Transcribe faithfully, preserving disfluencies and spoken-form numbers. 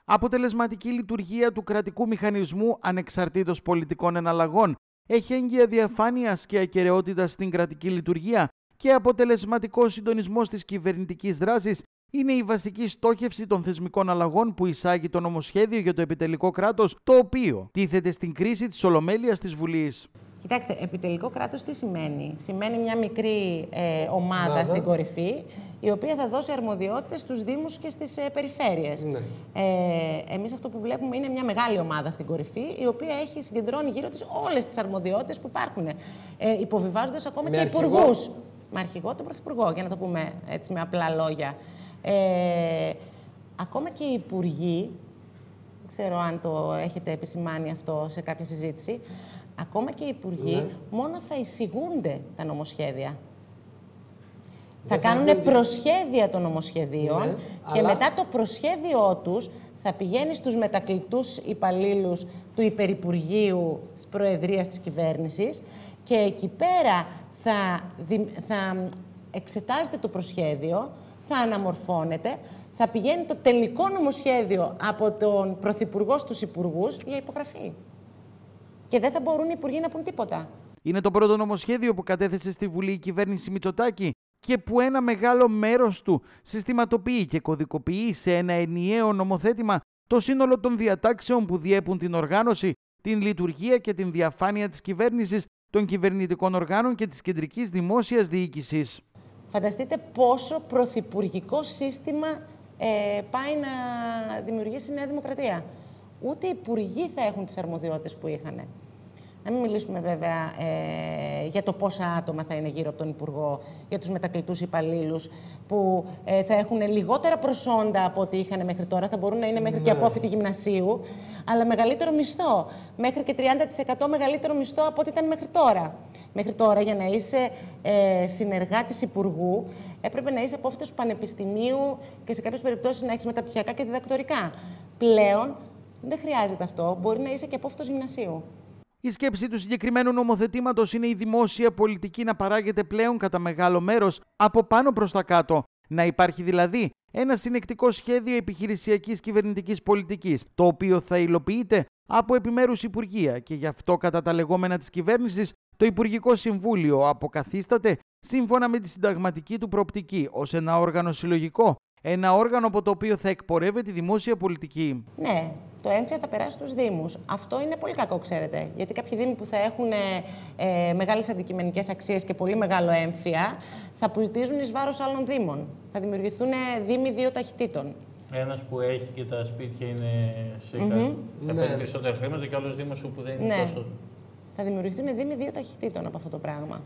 Αποτελεσματική λειτουργία του κρατικού μηχανισμού ανεξαρτήτως πολιτικών εναλλαγών, έχει έγκυα διαφάνειας και ακεραιότητας στην κρατική λειτουργία και αποτελεσματικό συντονισμός της κυβερνητικής δράσης είναι η βασική στόχευση των θεσμικών αλλαγών που εισάγει το νομοσχέδιο για το επιτελικό κράτος, το οποίο τίθεται στην κρίση της Ολομέλειας της Βουλής. Κοιτάξτε, επιτελικό κράτος τι σημαίνει? Σημαίνει μια μικρή ε, ομάδα Λάδα. στην κορυφή, η οποία θα δώσει αρμοδιότητες στους Δήμους και στις ε, περιφέρειες. Ναι. Ε, εμείς αυτό που βλέπουμε είναι μια μεγάλη ομάδα στην κορυφή, η οποία έχει συγκεντρώνει γύρω της όλες τις αρμοδιότητες που υπάρχουν, ε, υποβιβάζοντας ακόμα με και υπουργούς. Με αρχηγό τον Πρωθυπουργό, για να το πούμε έτσι με απλά λόγια. Ε, ακόμα και οι υπουργοί, δεν ξέρω αν το έχετε επισημάνει αυτό σε κάποια συζήτηση, ακόμα και οι υπουργοί ναι. μόνο θα εισηγούνται τα νομοσχέδια. Δεν θα κάνουν προσχέδια των νομοσχεδίων ναι, και αλλά... μετά το προσχέδιό τους θα πηγαίνει στους μετακλητούς υπαλλήλους του Υπερυπουργείου της Προεδρίας της Κυβέρνησης και εκεί πέρα θα, δι... θα εξετάζεται το προσχέδιο, θα αναμορφώνεται, θα πηγαίνει το τελικό νομοσχέδιο από τον Πρωθυπουργό στους Υπουργούς για υπογραφή. Και δεν θα μπορούν οι Υπουργοί να πούν τίποτα. Είναι το πρώτο νομοσχέδιο που κατέθεσε στη Βουλή η κυβέρνηση Μητσοτάκη και που ένα μεγάλο μέρος του συστηματοποιεί και κωδικοποιεί σε ένα ενιαίο νομοθέτημα το σύνολο των διατάξεων που διέπουν την οργάνωση, την λειτουργία και την διαφάνεια της κυβέρνησης, των κυβερνητικών οργάνων και της κεντρικής δημόσιας διοίκησης. Φανταστείτε πόσο πρωθυπουργικό σύστημα ε, πάει να δημιουργήσει η Νέα Δημοκρατία. Ούτε οι υπουργοί θα έχουν τις αρμοδιότητες που είχαν. Να μην μιλήσουμε βέβαια ε, για το πόσα άτομα θα είναι γύρω από τον Υπουργό, για τους μετακλητούς υπαλλήλους, που ε, θα έχουν λιγότερα προσόντα από ό,τι είχαν μέχρι τώρα, θα μπορούν να είναι μέχρι ναι. και απόφοιτοι γυμνασίου, αλλά μεγαλύτερο μισθό, μέχρι και τριάντα τοις εκατό μεγαλύτερο μισθό από ό,τι ήταν μέχρι τώρα. Μέχρι τώρα, για να είσαι ε, συνεργάτης υπουργού, έπρεπε να είσαι απόφοιτος πανεπιστημίου και σε κάποιες περιπτώσεις να έχεις μεταπτυχιακά και διδακτορικά. Πλέον δεν χρειάζεται αυτό, μπορεί να είσαι και απόφοιτος γυμνασίου. Η σκέψη του συγκεκριμένου νομοθετήματος είναι η δημόσια πολιτική να παράγεται πλέον κατά μεγάλο μέρος από πάνω προς τα κάτω. Να υπάρχει δηλαδή ένα συνεκτικό σχέδιο επιχειρησιακής κυβερνητικής πολιτικής, το οποίο θα υλοποιείται από επιμέρους υπουργεία και γι' αυτό κατά τα λεγόμενα της κυβέρνησης το Υπουργικό Συμβούλιο αποκαθίσταται σύμφωνα με τη συνταγματική του προοπτική ως ένα όργανο συλλογικό, ένα όργανο από το οποίο θα εκπορεύεται τη δημόσια πολιτική. Ναι, το έμφυα θα περάσει στους Δήμους. Αυτό είναι πολύ κακό, ξέρετε. Γιατί κάποιοι Δήμοι που θα έχουν ε, μεγάλες αντικειμενικές αξίες και πολύ μεγάλο έμφυα θα πλουτίζουν εις βάρος άλλων Δήμων. Θα δημιουργηθούν Δήμοι δύο ταχυτήτων. Ένας που έχει και τα σπίτια είναι σε mm-hmm. κάτι, θα παίρνει ναι. περισσότερα χρήματα και άλλος Δήμος που δεν είναι ναι. τόσο. Θα δημιουργηθούν Δήμοι δύο ταχυτήτων από αυτό το πράγμα.